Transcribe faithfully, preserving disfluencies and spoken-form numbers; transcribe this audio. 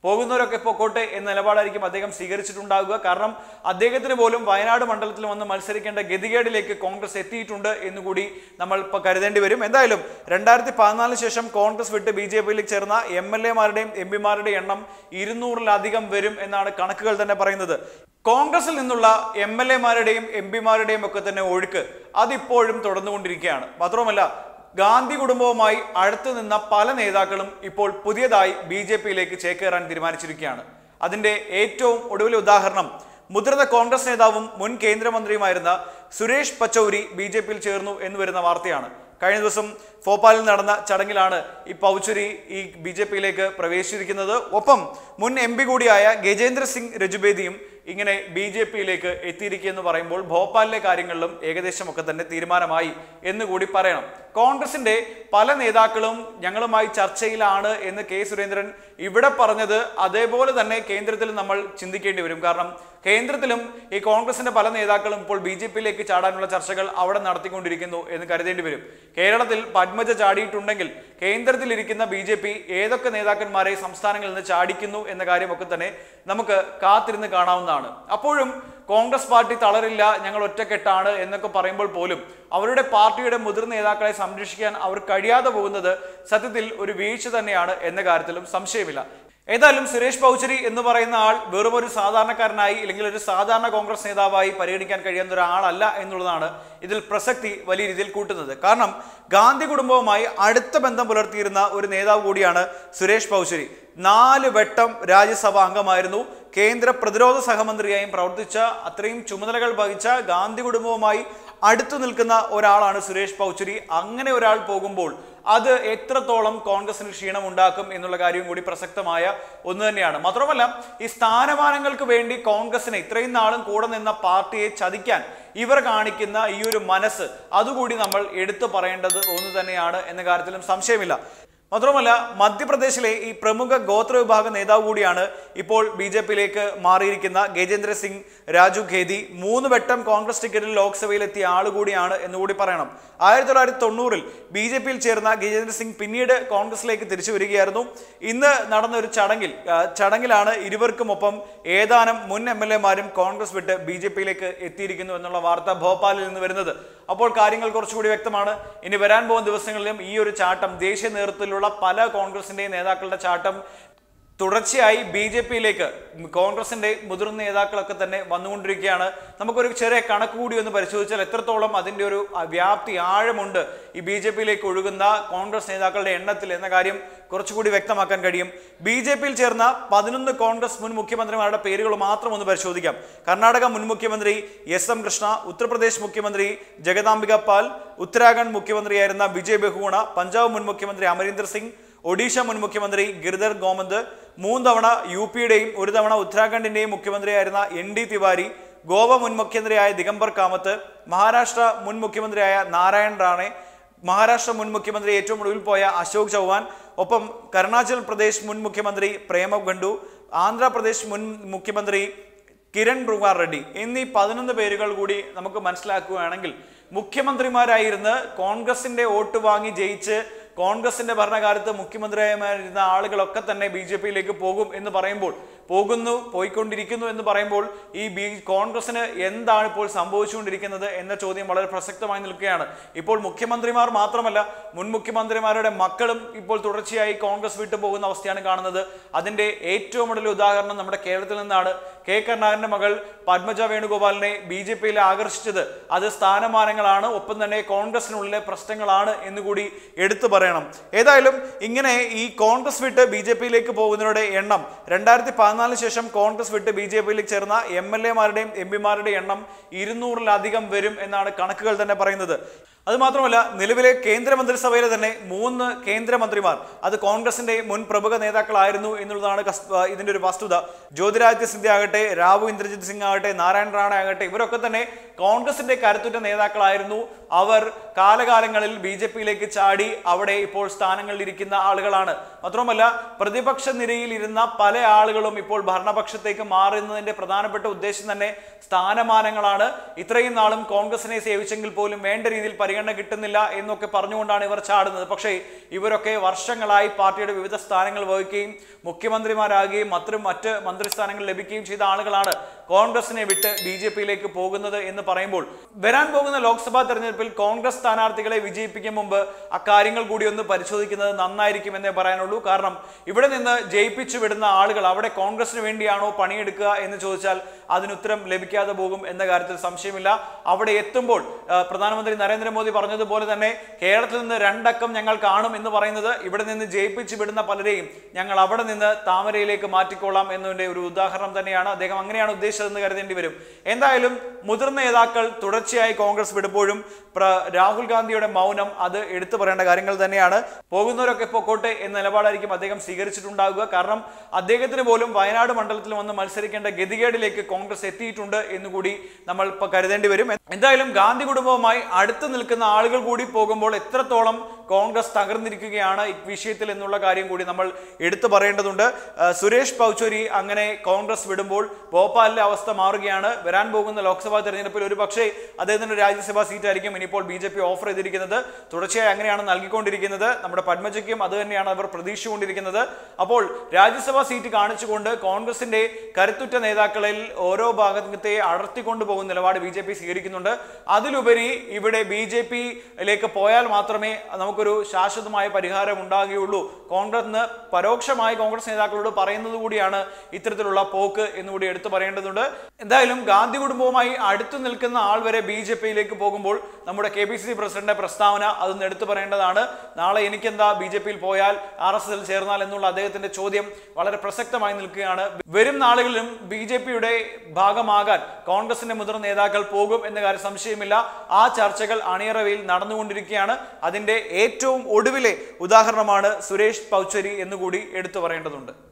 പോകുന്നവരൊക്കെ പൊക്കോട്ടെ എന്ന നിലപാടായിരിക്കും അദ്ദേഹം സ്വീകരിച്ചിട്ടുണ്ടാകുക. കാരണം അദ്ദേഹത്തിന് പോലും വയനാട് മണ്ഡലത്തിൽ വന്ന് മത്സരിക്കേണ്ട ഗതികേടിലേക്ക് കോൺഗ്രസ് എത്തിയിട്ടുണ്ട് എന്നുകൂടി നമ്മൾ ഇപ്പോൾ കരുതേണ്ടി വരും. എന്തായാലും രണ്ടായിരത്തി പതിനാലിന് ശേഷം കോൺഗ്രസ് വിട്ട് ബി ജെ പിയിലേക്ക് ചേർന്ന എം എൽ എമാരുടെയും എം പിമാരുടെയും എണ്ണം ഇരുന്നൂറിലധികം വരും എന്നാണ് കണക്കുകൾ തന്നെ പറയുന്നത്. കോൺഗ്രസിൽ നിന്നുള്ള എം എൽ എമാരുടെയും എം പിമാരുടെയും ഒക്കെ തന്നെ ഒഴുക്ക് അതിപ്പോഴും തുടർന്നുകൊണ്ടിരിക്കുകയാണ്. മാത്രവുമല്ല, ഗാന്ധി കുടുംബവുമായി അടുത്തു നിന്ന പല നേതാക്കളും ഇപ്പോൾ പുതിയതായി ബി ജെ പിയിലേക്ക് ചേക്കേറാൻ തീരുമാനിച്ചിരിക്കുകയാണ്. അതിന്റെ ഏറ്റവും ഒടുവിലെ ഉദാഹരണം മുതിർന്ന കോൺഗ്രസ് നേതാവും മുൻ കേന്ദ്രമന്ത്രിയുമായിരുന്ന സുരേഷ് പച്ചൗരി ബി ജെ പിയിൽ ചേർന്നു എന്ന് വരുന്ന വാർത്തയാണ്. കഴിഞ്ഞ ദിവസം ഭോപ്പാലിൽ നടന്ന ചടങ്ങിലാണ് ഈ പൗച്ചുരി ഈ ബി ജെ പിയിലേക്ക് പ്രവേശിച്ചിരിക്കുന്നത്. ഒപ്പം മുൻ എം പി കൂടിയായ ഗജേന്ദ്ര സിംഗ് രജുബേദിയും ഇങ്ങനെ ബി ജെ പിയിലേക്ക് എത്തിയിരിക്കുകയെന്ന് പറയുമ്പോൾ ഭോപ്പാലിലെ കാര്യങ്ങളിലും ഏകദേശമൊക്കെ തന്നെ തീരുമാനമായി എന്ന് കൂടി പറയണം. കോൺഗ്രസിന്റെ പല നേതാക്കളും ഞങ്ങളുമായി ചർച്ചയിലാണ് എന്ന് കെ സുരേന്ദ്രൻ ഇവിടെ പറഞ്ഞത് അതേപോലെ തന്നെ കേന്ദ്രത്തിൽ നമ്മൾ ചിന്തിക്കേണ്ടി വരും. കാരണം കേന്ദ്രത്തിലും ഈ കോൺഗ്രസിന്റെ പല നേതാക്കളും ഇപ്പോൾ ബി ജെ പിയിലേക്ക് ചാടാനുള്ള ചർച്ചകൾ അവിടെ നടത്തിക്കൊണ്ടിരിക്കുന്നു എന്ന് കരുതേണ്ടി വരും. കേരളത്തിൽ പത്മജ ചാടിയിട്ടുണ്ടെങ്കിൽ കേന്ദ്രത്തിലിരിക്കുന്ന ബി ജെ പി ഏതൊക്കെ നേതാക്കന്മാരെ സംസ്ഥാനങ്ങളിൽ നിന്ന് ചാടിക്കുന്നു എന്ന കാര്യമൊക്കെ തന്നെ നമുക്ക് കാത്തിരുന്ന് കാണാവുന്നതാണ്. അപ്പോഴും കോൺഗ്രസ് പാർട്ടി തളരില്ല, ഞങ്ങൾ ഒറ്റക്കെട്ടാണ് എന്നൊക്കെ പറയുമ്പോൾ പോലും അവരുടെ പാർട്ടിയുടെ മുതിർന്ന നേതാക്കളെ സംരക്ഷിക്കാൻ അവർ കഴിയാതെ പോകുന്നത് സത്യത്തിൽ ഒരു വീഴ്ച തന്നെയാണ് എന്ന കാര്യത്തിലും സംശയമില്ല. ഏതായാലും സുരേഷ് പൗച്ചരി എന്ന് പറയുന്ന ആൾ വെറും ഒരു സാധാരണക്കാരനായി അല്ലെങ്കിൽ ഒരു സാധാരണ കോൺഗ്രസ് നേതാവായി പരിഗണിക്കാൻ കഴിയുന്ന ഒരാളല്ല എന്നുള്ളതാണ് ഇതിൽ പ്രസക്തി വലിയ രീതിയിൽ കൂട്ടുന്നത്. കാരണം ഗാന്ധി കുടുംബവുമായി അടുത്ത ബന്ധം പുലർത്തിയിരുന്ന ഒരു നേതാവ് കൂടിയാണ് സുരേഷ് പൗച്ചരി. നാല് വട്ടം രാജ്യസഭാ അംഗമായിരുന്നു. കേന്ദ്ര പ്രതിരോധ സഹമന്ത്രിയായും പ്രവർത്തിച്ച അത്രയും ചുമതലകൾ വഹിച്ച ഗാന്ധി കുടുംബവുമായി അടുത്തു നിൽക്കുന്ന ഒരാളാണ് സുരേഷ് പൗച്ചരി. അങ്ങനെ ഒരാൾ പോകുമ്പോൾ അത് എത്രത്തോളം കോൺഗ്രസിന് ക്ഷീണം ഉണ്ടാക്കും എന്നുള്ള കാര്യവും കൂടി പ്രസക്തമായ ഒന്ന് തന്നെയാണ്. മാത്രമല്ല, ഈ സ്ഥാനമാനങ്ങൾക്ക് വേണ്ടി കോൺഗ്രസിനെ ഇത്രയും നാളും കൂടെ നിന്ന പാർട്ടിയെ ചതിക്കാൻ ഇവർ കാണിക്കുന്ന ഈ ഒരു മനസ്സ് അതുകൂടി നമ്മൾ എടുത്തു പറയേണ്ടത് ഒന്ന് തന്നെയാണ് എന്ന കാര്യത്തിലും സംശയമില്ല. മാത്രമല്ല, മധ്യപ്രദേശിലെ ഈ പ്രമുഖ ഗോത്ര വിഭാഗ നേതാവ് കൂടിയാണ് ഇപ്പോൾ ബി ജെ പിയിലേക്ക് മാറിയിരിക്കുന്ന ഗജേന്ദ്ര സിംഗ് രാജു ഖേദി. മൂന്ന് വട്ടം കോൺഗ്രസ് ടിക്കറ്റിൽ ലോക്സഭയിലെത്തിയ ആളുകൂടിയാണ് എന്നുകൂടി പറയണം. ആയിരത്തി തൊള്ളായിരത്തി തൊണ്ണൂറിൽ ബി ജെ പിയിൽ ചേർന്ന ഗജേന്ദ്ര സിംഗ് പിന്നീട് കോൺഗ്രസിലേക്ക് തിരിച്ചു വരികയായിരുന്നു. ഇന്ന് നടന്ന ഒരു ചടങ്ങിൽ ചടങ്ങിലാണ് ഇരുവർക്കുമൊപ്പം ഏതാനും മുൻ എം എൽ എമാരും കോൺഗ്രസ് വിട്ട് ബി ജെ പിയിലേക്ക് എത്തിയിരിക്കുന്നു എന്നുള്ള വാർത്ത ഭോപ്പാലിൽ നിന്ന് വരുന്നത്. അപ്പോൾ കാര്യങ്ങൾ കുറച്ചുകൂടി വ്യക്തമാണ്. ഇനി വരാൻ പോകുന്ന ദിവസങ്ങളിലും ഈ ഒരു ചാട്ടം ദേശീയ നേതൃത്വത്തിലുള്ള പല കോൺഗ്രസിന്റെയും നേതാക്കളുടെ ചാട്ടം തുടർച്ചയായി ബി ജെ പിയിലേക്ക് കോൺഗ്രസിന്റെ മുതിർന്ന നേതാക്കളൊക്കെ തന്നെ വന്നുകൊണ്ടിരിക്കുകയാണ്. നമുക്കൊരു ചെറിയ കണക്ക് കൂടി ഒന്ന് പരിശോധിച്ചാൽ എത്രത്തോളം അതിന്റെ ഒരു വ്യാപ്തി ആഴമുണ്ട് ഈ ബി ജെ പിയിലേക്ക് ഒഴുകുന്ന കോൺഗ്രസ് നേതാക്കളുടെ എണ്ണത്തിൽ എന്ന കാര്യം കുറച്ചുകൂടി വ്യക്തമാക്കാൻ കഴിയും. ബി ജെ പിയിൽ ചേർന്ന പതിനൊന്ന് കോൺഗ്രസ് മുൻ മുഖ്യമന്ത്രിമാരുടെ പേരുകൾ മാത്രം ഒന്ന് പരിശോധിക്കാം. കർണാടക മുൻ മുഖ്യമന്ത്രി എസ് എം കൃഷ്ണ, ഉത്തർപ്രദേശ് മുഖ്യമന്ത്രി ജഗദാംബിക പാൽ, ഉത്തരാഖണ്ഡ് മുഖ്യമന്ത്രിയായിരുന്ന വിജയ് ബഹുഗുണ, പഞ്ചാബ് മുൻ മുഖ്യമന്ത്രി അമരീന്ദർ സിംഗ്, ഒഡീഷ മുൻ മുഖ്യമന്ത്രി ഗിരിധർ ഗോമന്ത്, മൂന്ന് തവണ യു പിയുടെയും ഒരു തവണ ഉത്തരാഖണ്ഡിന്റെയും മുഖ്യമന്ത്രിയായിരുന്ന എൻ ഡി തിവാരി, ഗോവ മുൻ മുഖ്യമന്ത്രിയായ ദിഗംബർ കാമത്ത്, മഹാരാഷ്ട്ര മുൻ മുഖ്യമന്ത്രിയായ നാരായൺ റാണെ, മഹാരാഷ്ട്ര മുൻ മുഖ്യമന്ത്രി ഏറ്റവും ഒടുവിൽ പോയ അശോക് ചൗഹാൻ, ഒപ്പം അരുണാചൽ പ്രദേശ് മുൻ മുഖ്യമന്ത്രി പ്രേമ ഖണ്ഡു, ആന്ധ്രാപ്രദേശ് മുൻ മുഖ്യമന്ത്രി കിരൺ കുമാർ റെഡ്ഡി എന്നീ പതിനൊന്ന് പേരുകൾ കൂടി നമുക്ക് മനസ്സിലാക്കുകയാണെങ്കിൽ മുഖ്യമന്ത്രിമാരായിരുന്ന് കോൺഗ്രസിന്റെ വോട്ട് വാങ്ങി ജയിച്ച് കോൺഗ്രസിന്റെ ഭരണകാലത്ത് മുഖ്യമന്ത്രിയായിരുന്ന ആളുകളൊക്കെ തന്നെ ബി ജെ പിയിലേക്ക് പോകും എന്ന് പറയുമ്പോൾ പോകുന്നു പോയിക്കൊണ്ടിരിക്കുന്നു എന്ന് പറയുമ്പോൾ ഈ ബി കോൺഗ്രസിന് എന്താണ് ഇപ്പോൾ സംഭവിച്ചുകൊണ്ടിരിക്കുന്നത് എന്ന ചോദ്യം വളരെ പ്രസക്തമായി നിൽക്കുകയാണ്. ഇപ്പോൾ മുഖ്യമന്ത്രിമാർ മാത്രമല്ല മുൻ മുഖ്യമന്ത്രിമാരുടെ മക്കളും ഇപ്പോൾ തുടർച്ചയായി കോൺഗ്രസ് വിട്ടു പോകുന്ന അവസ്ഥയാണ് കാണുന്നത്. അതിന്റെ ഏറ്റവും വലിയ ഉദാഹരണം നമ്മുടെ കേരളത്തിൽ നിന്നാണ്. കെ കരുണാകരന്റെ മകൾ പത്മജ വേണുഗോപാലിനെ ബി ജെ പിയിൽ ആകർഷിച്ചത് അത് സ്ഥാനമാനങ്ങളാണ്, ഒപ്പം തന്നെ കോൺഗ്രസിനുള്ളിലെ പ്രശ്നങ്ങളാണ് എന്നുകൂടി എടുത്തു പറയണം. ഏതായാലും ഇങ്ങനെ ഈ കോൺഗ്രസ് വിട്ട് ബി ജെ പിയിലേക്ക് പോകുന്നവരുടെ എണ്ണം രണ്ടായിരത്തി പതിനാലിന് ശേഷം കോൺഗ്രസ് വിട്ട് ബി ജെ പിയിലേക്ക് ചേർന്ന എം എൽ എമാരുടെയും എം പിമാരുടെയും എണ്ണം ഇരുന്നൂറിലധികം വരും എന്നാണ് കണക്കുകൾ തന്നെ പറയുന്നത്. അതുമാത്രമല്ല, നിലവിലെ കേന്ദ്രമന്ത്രിസഭയിലെ തന്നെ മൂന്ന് കേന്ദ്രമന്ത്രിമാർ അത് കോൺഗ്രസിന്റെ മുൻ പ്രമുഖ നേതാക്കളായിരുന്നു എന്നുള്ളതാണ് ഇതിന്റെ ഒരു വസ്തുത. ജ്യോതിരാദിത്യ സിന്ധ്യ ആകട്ടെ, റാവു ഇന്ദ്രജിത് സിംഗ് ആകട്ടെ, നാരായൺ റാണ ആകട്ടെ, ഇവരൊക്കെ തന്നെ കോൺഗ്രസിന്റെ കരുത്തുറ്റ നേതാക്കളായിരുന്നു. അവർ കാലകാലങ്ങളിൽ ബി ജെ പിയിലേക്ക് ചാടി അവിടെ ഇപ്പോൾ സ്ഥാനങ്ങളിൽ ഇരിക്കുന്ന ആളുകളാണ്. മാത്രമല്ല, പ്രതിപക്ഷ നിരയിൽ ഇരുന്ന പല ആളുകളും ഇപ്പോൾ ഭരണപക്ഷത്തേക്ക് മാറുന്നതിന്റെ പ്രധാനപ്പെട്ട ഉദ്ദേശം തന്നെ സ്ഥാനമാനങ്ങളാണ്. ഇത്രയും നാളും കോൺഗ്രസിനെ സേവിച്ചെങ്കിൽ പോലും വേണ്ട രീതിയിൽ പരിഗണന പരിഗണന കിട്ടുന്നില്ല എന്നൊക്കെ പറഞ്ഞുകൊണ്ടാണ് ഇവർ ചാടുന്നത്. പക്ഷേ ഇവരൊക്കെ വർഷങ്ങളായി പാർട്ടിയുടെ വിവിധ സ്ഥാനങ്ങൾ വഹിക്കുകയും മുഖ്യമന്ത്രിമാരാകുകയും മറ്റും മറ്റ് മന്ത്രിസ്ഥാനങ്ങൾ ലഭിക്കുകയും ചെയ്ത ആളുകളാണ് കോൺഗ്രസിനെ വിട്ട് ബി ജെ പിയിലേക്ക് പോകുന്നത് എന്ന് പറയുമ്പോൾ വരാൻ പോകുന്ന ലോക്സഭാ തെരഞ്ഞെടുപ്പിൽ കോൺഗ്രസ് സ്ഥാനാർത്ഥികളെ വിജയിപ്പിക്കും മുമ്പ് അക്കാര്യങ്ങൾ കൂടി ഒന്ന് പരിശോധിക്കുന്നത് നന്നായിരിക്കും എന്നേ പറയാനുള്ളൂ. കാരണം ഇവിടെ നിന്ന് ജയിപ്പിച്ചു വിടുന്ന ആളുകൾ അവിടെ കോൺഗ്രസിന് വേണ്ടിയാണോ പണിയെടുക്കുക എന്ന് ചോദിച്ചാൽ അതിനുത്തരം ലഭിക്കാതെ പോകും എന്ന കാര്യത്തിൽ സംശയമില്ല. അവിടെ എത്തുമ്പോൾ പ്രധാനമന്ത്രി നരേന്ദ്രമോദി പറഞ്ഞതുപോലെ തന്നെ കേരളത്തിൽ നിന്ന് രണ്ടക്കം ഞങ്ങൾ കാണും എന്ന് പറയുന്നത് ഇവിടെ നിന്ന് ജയിപ്പിച്ചു വിടുന്ന പലരെയും ഞങ്ങൾ അവിടെ നിന്ന് താമരയിലേക്ക് മാറ്റിക്കൊള്ളാം എന്നതിന്റെ ഒരു ഉദാഹരണം തന്നെയാണ്. അദ്ദേഹം അങ്ങനെയാണ് ഉദ്ദേശിച്ചതെന്ന് കരുതേണ്ടി വരും. എന്തായാലും മുതിർന്ന നേതാക്കൾ തുടർച്ചയായി കോൺഗ്രസ് വിടുമ്പോഴും രാഹുൽ ഗാന്ധിയുടെ മൗനം അത് എടുത്തു പറയേണ്ട കാര്യങ്ങൾ തന്നെയാണ്. പോകുന്നവരൊക്കെ പൊക്കോട്ടെ എന്ന നിലപാടായിരിക്കും അദ്ദേഹം സ്വീകരിച്ചിട്ടുണ്ടാകുക. കാരണം അദ്ദേഹത്തിന് പോലും വയനാട് മണ്ഡലത്തിൽ വന്ന് മത്സരിക്കേണ്ട ഗതികേടിലേക്ക് കോൺഗ്രസ് എത്തിയിട്ടുണ്ട് എന്നുകൂടി നമ്മൾ ഇപ്പൊ കരുതേണ്ടി വരും. എന്തായാലും ഗാന്ധി കുടുംബവുമായി അടുത്ത് നിൽക്കുന്ന ആളുകൾ കൂടി പോകുമ്പോൾ എത്രത്തോളം കോൺഗ്രസ് തകർന്നിരിക്കുകയാണ് ഈ വിഷയത്തിൽ എന്നുള്ള കാര്യം കൂടി നമ്മൾ എടുത്തു പറയേണ്ടതുണ്ട്. സുരേഷ് പൗച്ചോരി അങ്ങനെ കോൺഗ്രസ് വിടുമ്പോൾ ഭോപ്പാലിലെ അവസ്ഥ മാറുകയാണ്. വരാൻ പോകുന്ന ലോക്സഭാ തെരഞ്ഞെടുപ്പിൽ ഒരു പക്ഷേ അദ്ദേഹത്തിന്റെ രാജ്യസഭാ സീറ്റായിരിക്കും ഇനിയിപ്പോൾ ബി ജെ പി ഓഫർ ചെയ്തിരിക്കുന്നത്. തുടർച്ചയായി അങ്ങനെയാണ് നൽകിക്കൊണ്ടിരിക്കുന്നത്. നമ്മുടെ പത്മജയ്ക്കും അത് തന്നെയാണ് അവർ പ്രതീക്ഷിച്ചുകൊണ്ടിരിക്കുന്നത്. അപ്പോൾ രാജ്യസഭാ സീറ്റ് കാണിച്ചുകൊണ്ട് കോൺഗ്രസിന്റെ കരുത്തുറ്റ നേതാക്കളിൽ ഓരോ ഭാഗത്തെ അടർത്തിക്കൊണ്ടു പോകുന്ന നിലപാട് ബി ജെ പി സ്വീകരിക്കുന്നുണ്ട്. അതിലുപരി ഇവിടെ ബി ജെ പിയിലേക്ക് പോയാൽ മാത്രമേ നമുക്കൊരു ശാശ്വതമായ പരിഹാരം ഉണ്ടാകുകയുള്ളൂ. കോൺഗ്രസിന് പരോക്ഷമായി കോൺഗ്രസ് നേതാക്കളോട് പറയുന്നത് കൂടിയാണ് ഇത്തരത്തിലുള്ള പോക്ക് എന്നുകൂടി എടുത്തു പറയേണ്ടതുണ്ട്. എന്തായാലും ഗാന്ധി കുടുംബവുമായി അടുത്തു നിൽക്കുന്ന ആൾ വരെ ബി ജെ പിയിലേക്ക് പോകുമ്പോൾ നമ്മുടെ KPCC president പ്രസ്താവന അതൊന്ന് എടുത്തു പറയേണ്ടതാണ്. നാളെ എനിക്കെന്താ ബി ജെ പിയിൽ പോയാൽ ആർ എസ് എസിൽ ചേർന്നാൽ എന്നുള്ള അദ്ദേഹത്തിന്റെ ചോദ്യം വളരെ പ്രസക്തമായി നിൽക്കുകയാണ്. വരും നാളുകളിലും ബി ജെ പിയുടെ ഭാഗമാകാൻ കോൺഗ്രസിന്റെ മുതിർന്ന നേതാക്കൾ പോകും എന്ന കാര്യം സംശയമില്ല. ആ ചർച്ചകൾ അണിയറവയിൽ നടന്നുകൊണ്ടിരിക്കുകയാണ്. അതിന്റെ ഏറ്റവും ഒടുവിലെ ഉദാഹരണമാണ് സുരേഷ് പൗച്ചരി എന്നുകൂടി എടുത്തു പറയേണ്ടതുണ്ട്.